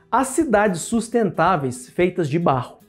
As cidades sustentáveis feitas de barro.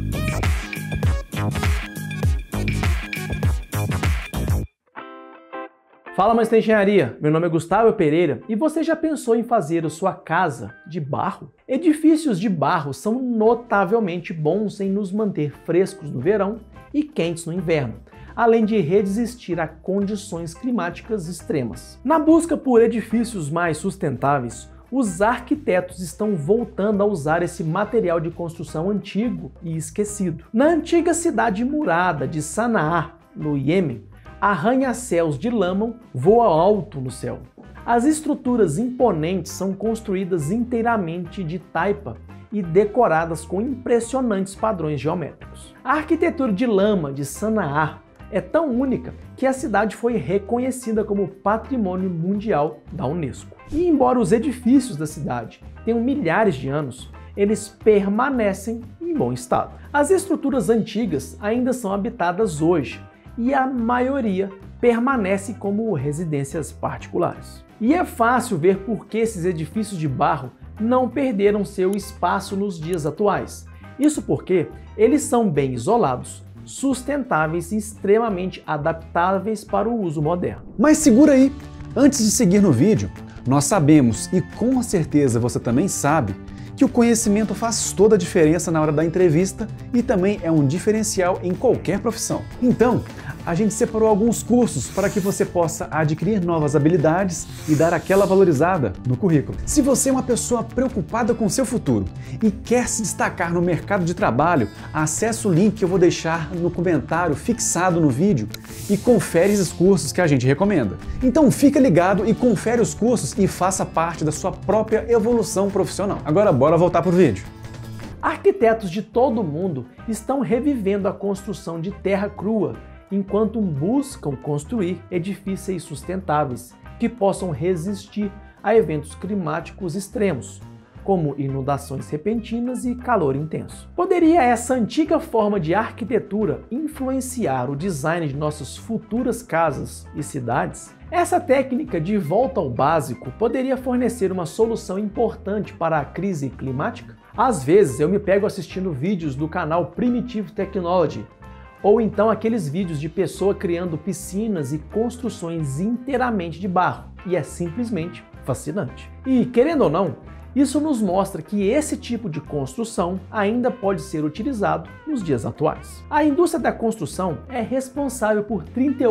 Fala, Mestre da Engenharia! Meu nome é Gustavo Pereira e você já pensou em fazer a sua casa de barro? Edifícios de barro são notavelmente bons em nos manter frescos no verão e quentes no inverno, além de resistir a condições climáticas extremas. Na busca por edifícios mais sustentáveis, os arquitetos estão voltando a usar esse material de construção antigo e esquecido. Na antiga cidade murada de Sanaá, no Iêmen, arranha-céus de lama voam alto no céu. As estruturas imponentes são construídas inteiramente de taipa e decoradas com impressionantes padrões geométricos. A arquitetura de lama de Sanaá é tão única que a cidade foi reconhecida como Patrimônio Mundial da Unesco. E embora os edifícios da cidade tenham milhares de anos, eles permanecem em bom estado. As estruturas antigas ainda são habitadas hoje, e a maioria permanece como residências particulares. E é fácil ver por que esses edifícios de barro não perderam seu espaço nos dias atuais. Isso porque eles são bem isolados, sustentáveis e extremamente adaptáveis para o uso moderno. Mas segura aí! Antes de seguir no vídeo, nós sabemos, e com certeza você também sabe, que o conhecimento faz toda a diferença na hora da entrevista e também é um diferencial em qualquer profissão. Então, a gente separou alguns cursos para que você possa adquirir novas habilidades e dar aquela valorizada no currículo. Se você é uma pessoa preocupada com o seu futuro e quer se destacar no mercado de trabalho, acesse o link que eu vou deixar no comentário fixado no vídeo e confere esses cursos que a gente recomenda. Então fica ligado e confere os cursos e faça parte da sua própria evolução profissional. Agora bora voltar pro vídeo. Arquitetos de todo o mundo estão revivendo a construção de terra crua, enquanto buscam construir edifícios sustentáveis que possam resistir a eventos climáticos extremos, como inundações repentinas e calor intenso. Poderia essa antiga forma de arquitetura influenciar o design de nossas futuras casas e cidades? Essa técnica de volta ao básico poderia fornecer uma solução importante para a crise climática? Às vezes eu me pego assistindo vídeos do canal Primitive Technology, ou então aqueles vídeos de pessoa criando piscinas e construções inteiramente de barro, e é simplesmente fascinante. E querendo ou não, isso nos mostra que esse tipo de construção ainda pode ser utilizado nos dias atuais. A indústria da construção é responsável por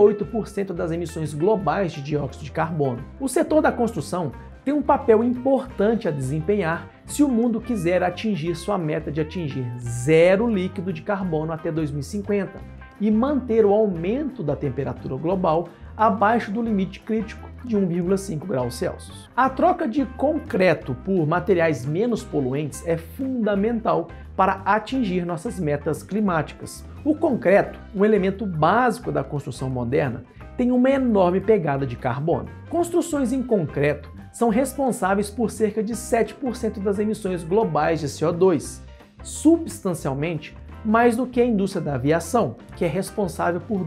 38% das emissões globais de dióxido de carbono. O setor da construção tem um papel importante a desempenhar se o mundo quiser atingir sua meta de atingir zero líquido de carbono até 2050 e manter o aumento da temperatura global abaixo do limite crítico de 1,5 graus Celsius. A troca de concreto por materiais menos poluentes é fundamental para atingir nossas metas climáticas. O concreto, um elemento básico da construção moderna, tem uma enorme pegada de carbono. Construções em concreto são responsáveis por cerca de 7% das emissões globais de CO2, substancialmente mais do que a indústria da aviação, que é responsável por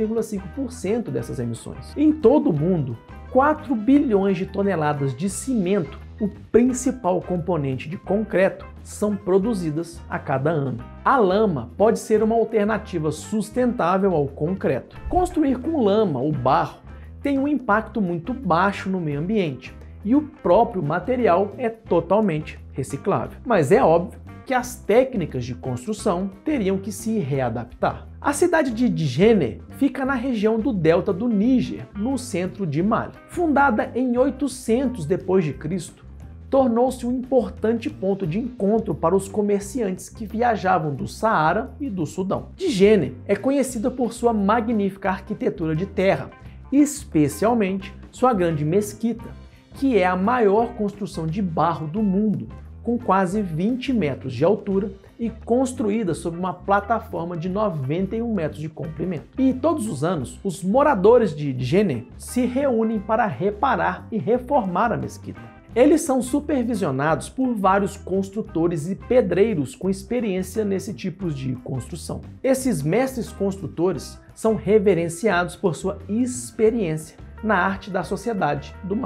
2,5% dessas emissões. Em todo o mundo, 4 bilhões de toneladas de cimento, o principal componente de concreto, são produzidas a cada ano. A lama pode ser uma alternativa sustentável ao concreto. Construir com lama ou barro tem um impacto muito baixo no meio ambiente e o próprio material é totalmente reciclável. Mas é óbvio que as técnicas de construção teriam que se readaptar. A cidade de Djenne fica na região do delta do Níger, no centro de Mali. Fundada em 800 d.C., tornou-se um importante ponto de encontro para os comerciantes que viajavam do Saara e do Sudão. Djenne é conhecida por sua magnífica arquitetura de terra, especialmente sua grande mesquita, que é a maior construção de barro do mundo, com quase 20 metros de altura e construída sobre uma plataforma de 91 metros de comprimento. E todos os anos, os moradores de Djenne se reúnem para reparar e reformar a mesquita. Eles são supervisionados por vários construtores e pedreiros com experiência nesse tipo de construção. Esses mestres construtores são reverenciados por sua experiência na arte da sociedade do Mali.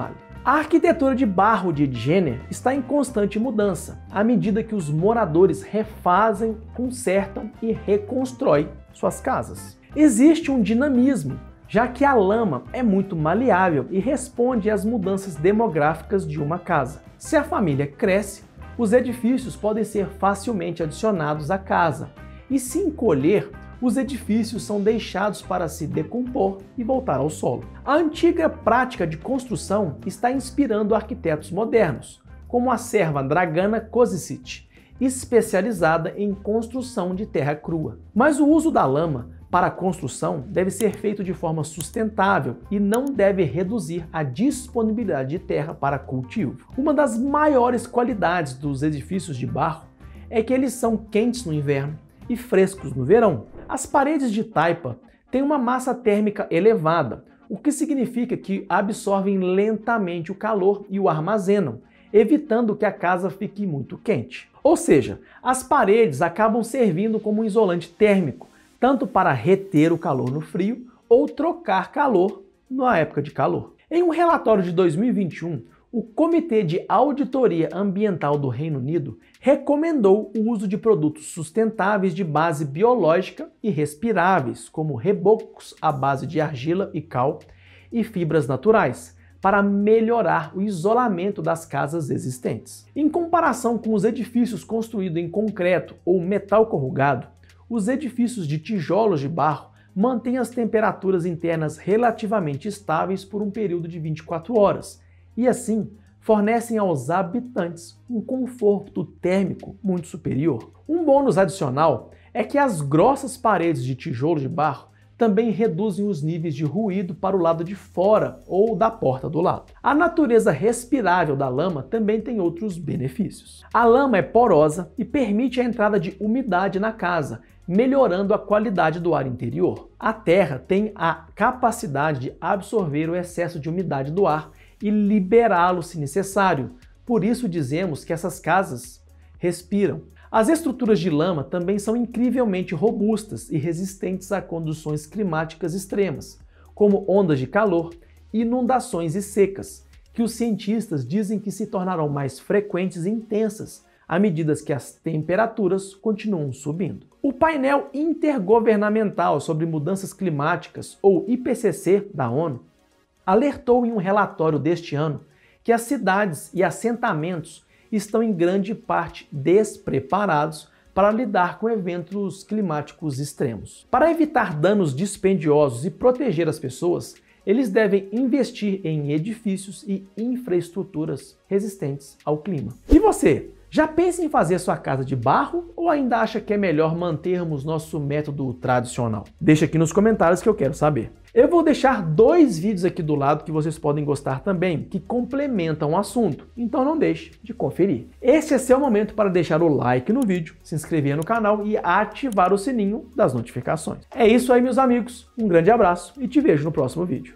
A arquitetura de barro de Jenner está em constante mudança, à medida que os moradores refazem, consertam e reconstroem suas casas. Existe um dinamismo, já que a lama é muito maleável e responde às mudanças demográficas de uma casa. Se a família cresce, os edifícios podem ser facilmente adicionados à casa, e se encolher, os edifícios são deixados para se decompor e voltar ao solo. A antiga prática de construção está inspirando arquitetos modernos, como a serva Dragana Kozičić, especializada em construção de terra crua. Mas o uso da lama para a construção deve ser feito de forma sustentável e não deve reduzir a disponibilidade de terra para cultivo. Uma das maiores qualidades dos edifícios de barro é que eles são quentes no inverno e frescos no verão. As paredes de taipa têm uma massa térmica elevada, o que significa que absorvem lentamente o calor e o armazenam, evitando que a casa fique muito quente. Ou seja, as paredes acabam servindo como um isolante térmico, tanto para reter o calor no frio ou trocar calor na época de calor. Em um relatório de 2021, o Comitê de Auditoria Ambiental do Reino Unido recomendou o uso de produtos sustentáveis de base biológica e respiráveis, como rebocos à base de argila e cal e fibras naturais, para melhorar o isolamento das casas existentes. Em comparação com os edifícios construídos em concreto ou metal corrugado, os edifícios de tijolos de barro mantêm as temperaturas internas relativamente estáveis por um período de 24 horas e, assim, fornecem aos habitantes um conforto térmico muito superior. Um bônus adicional é que as grossas paredes de tijolo de barro também reduzem os níveis de ruído para o lado de fora ou da porta do lado. A natureza respirável da lama também tem outros benefícios. A lama é porosa e permite a entrada de umidade na casa, melhorando a qualidade do ar interior. A terra tem a capacidade de absorver o excesso de umidade do ar e liberá-lo se necessário. Por isso dizemos que essas casas respiram. As estruturas de lama também são incrivelmente robustas e resistentes a condições climáticas extremas, como ondas de calor, inundações e secas, que os cientistas dizem que se tornarão mais frequentes e intensas à medida que as temperaturas continuam subindo. O painel intergovernamental sobre mudanças climáticas, ou IPCC, da ONU, alertou em um relatório deste ano que as cidades e assentamentos estão em grande parte despreparados para lidar com eventos climáticos extremos. Para evitar danos dispendiosos e proteger as pessoas, eles devem investir em edifícios e infraestruturas resistentes ao clima. E você? Já pensa em fazer sua casa de barro ou ainda acha que é melhor mantermos nosso método tradicional? Deixa aqui nos comentários que eu quero saber. Eu vou deixar 2 vídeos aqui do lado que vocês podem gostar também, que complementam o assunto, então não deixe de conferir. Este é seu momento para deixar o like no vídeo, se inscrever no canal e ativar o sininho das notificações. É isso aí, meus amigos, um grande abraço e te vejo no próximo vídeo.